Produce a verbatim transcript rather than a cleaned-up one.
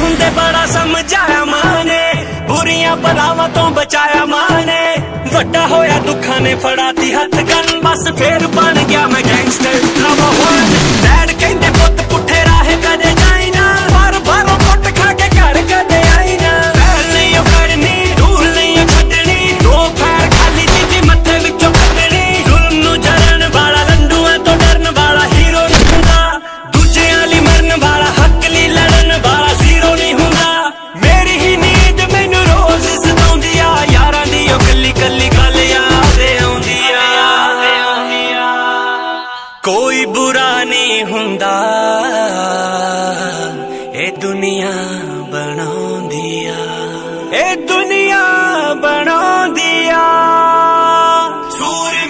हुंदे बड़ा समझाया मां ने, बुरियां बलावां तो बचाया मां ने। वड्डा होया दुखां ने फड़ाती हथ गन, बस फिर बन गया मैं गैंगस्टर लोहान। डैड कहंदे पुत्त पुठे राह कदे जाई ना, पर बारों कुट खा के घर कदे आई ना। पहल नहीं ओ करनी, दूर नहीं ओ छड्डनी, दो पैर खाली चीजी मत्थे विचों कड्डनी। जुल्म नूं जरन वाला लंडूआं तो डरन वाला हीरो नहीं हुंदा, दूजियां लई मरन वाला हक लई लड़न वाला ज़ीरो नहीं हुंदा। मेरी ही नींद मैनूं रोज़ सताउंदी आ, यारां दी ओ कल्ली कल्ली गल याद आउंदी आ। कोई बुरा नहीं हुंदा, ए दुनिया बनाउंदी आ, ए दुनिया बनाउंदी आ। सूर्य